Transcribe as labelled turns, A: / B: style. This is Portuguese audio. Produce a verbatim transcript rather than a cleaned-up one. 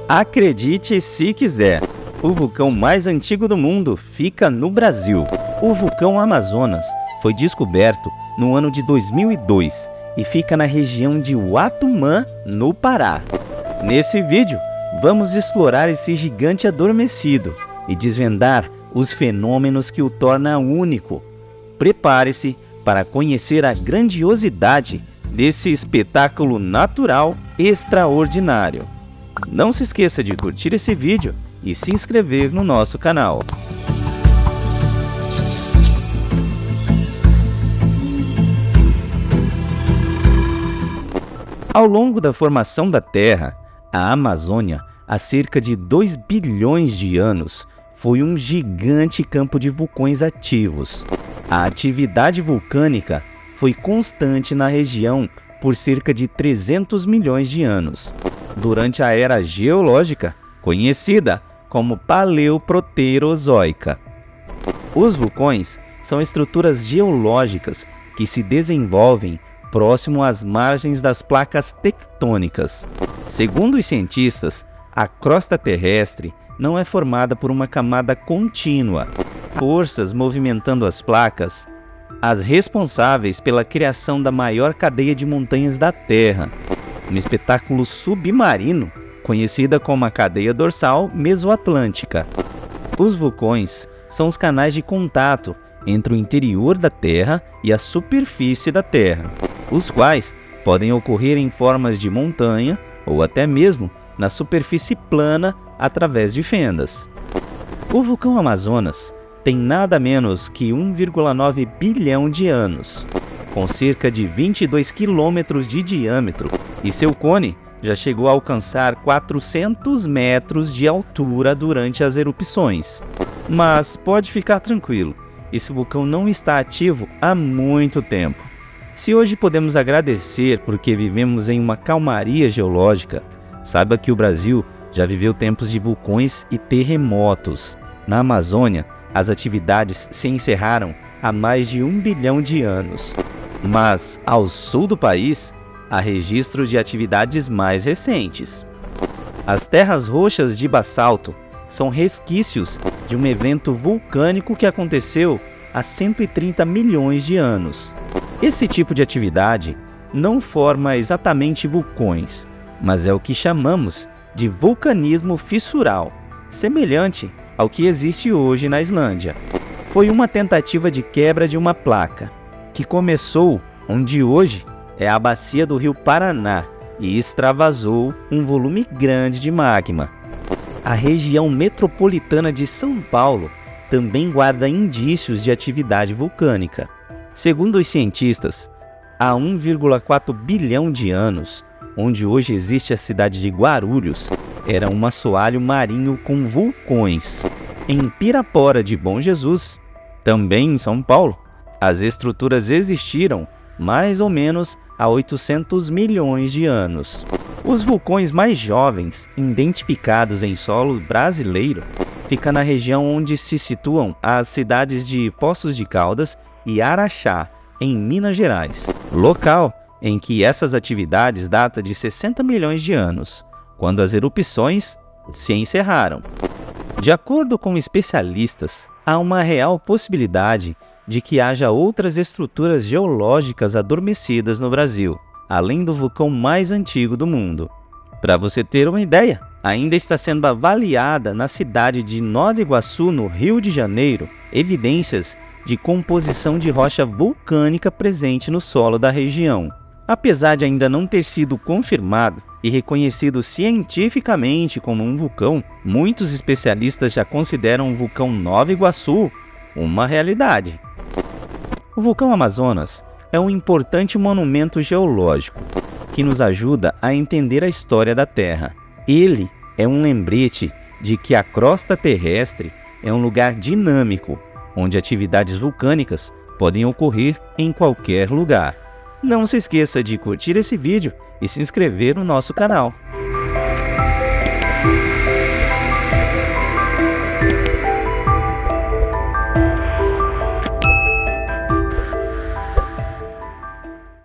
A: Acredite se quiser, o vulcão mais antigo do mundo fica no Brasil. O vulcão Amazonas foi descoberto no ano de dois mil e dois e fica na região de Uatumã, no Pará. Nesse vídeo, vamos explorar esse gigante adormecido e desvendar os fenômenos que o torna único. Prepare-se para conhecer a grandiosidade desse espetáculo natural extraordinário. Não se esqueça de curtir esse vídeo e se inscrever no nosso canal. Ao longo da formação da Terra, a Amazônia, há cerca de dois bilhões de anos, foi um gigante campo de vulcões ativos. A atividade vulcânica foi constante na região por cerca de trezentos milhões de anos, durante a era geológica, conhecida como Paleoproterozoica. Os vulcões são estruturas geológicas que se desenvolvem próximo às margens das placas tectônicas. Segundo os cientistas, a crosta terrestre não é formada por uma camada contínua, forças movimentando as placas, as responsáveis pela criação da maior cadeia de montanhas da Terra, um espetáculo submarino conhecida como a cadeia dorsal mesoatlântica. Os vulcões são os canais de contato entre o interior da Terra e a superfície da Terra, os quais podem ocorrer em formas de montanha ou até mesmo na superfície plana através de fendas. O vulcão Amazonas tem nada menos que um vírgula nove bilhão de anos, com cerca de vinte e dois quilômetros de diâmetro, e seu cone já chegou a alcançar quatrocentos metros de altura durante as erupções. Mas pode ficar tranquilo, esse vulcão não está ativo há muito tempo. Se hoje podemos agradecer porque vivemos em uma calmaria geológica, saiba que o Brasil já viveu tempos de vulcões e terremotos. Na Amazônia, as atividades se encerraram há mais de um bilhão de anos. Mas, ao sul do país, há registro de atividades mais recentes. As terras roxas de basalto são resquícios de um evento vulcânico que aconteceu há cento e trinta milhões de anos. Esse tipo de atividade não forma exatamente vulcões, mas é o que chamamos de vulcanismo fissural, semelhante ao que existe hoje na Islândia. Foi uma tentativa de quebra de uma placa, que começou onde hoje é a bacia do rio Paraná e extravasou um volume grande de magma. A região metropolitana de São Paulo também guarda indícios de atividade vulcânica. Segundo os cientistas, há um vírgula quatro bilhão de anos, onde hoje existe a cidade de Guarulhos, era um assoalho marinho com vulcões. Em Pirapora de Bom Jesus, também em São Paulo, as estruturas existiram mais ou menos há oitocentos milhões de anos. Os vulcões mais jovens, identificados em solo brasileiro, ficam na região onde se situam as cidades de Poços de Caldas e Araxá, em Minas Gerais, local em que essas atividades datam de sessenta milhões de anos, quando as erupções se encerraram. De acordo com especialistas, há uma real possibilidade de que haja outras estruturas geológicas adormecidas no Brasil, além do vulcão mais antigo do mundo. Para você ter uma ideia, ainda está sendo avaliada na cidade de Nova Iguaçu, no Rio de Janeiro, evidências de composição de rocha vulcânica presente no solo da região. Apesar de ainda não ter sido confirmado e reconhecido cientificamente como um vulcão, muitos especialistas já consideram o vulcão Nova Iguaçu uma realidade. O vulcão Amazonas é um importante monumento geológico que nos ajuda a entender a história da Terra. Ele é um lembrete de que a crosta terrestre é um lugar dinâmico, onde atividades vulcânicas podem ocorrer em qualquer lugar. Não se esqueça de curtir esse vídeo e se inscrever no nosso canal.